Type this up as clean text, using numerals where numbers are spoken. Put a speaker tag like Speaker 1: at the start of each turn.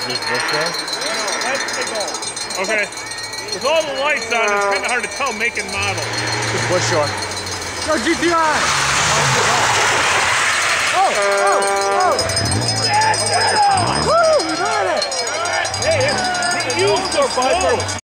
Speaker 1: this Bushore?
Speaker 2: Okay. With all the lights on, it's kind of hard to tell make and model.
Speaker 1: This Bushore.
Speaker 3: Go GTI! Oh! Woo! We got it!
Speaker 2: Hey, he used the snow.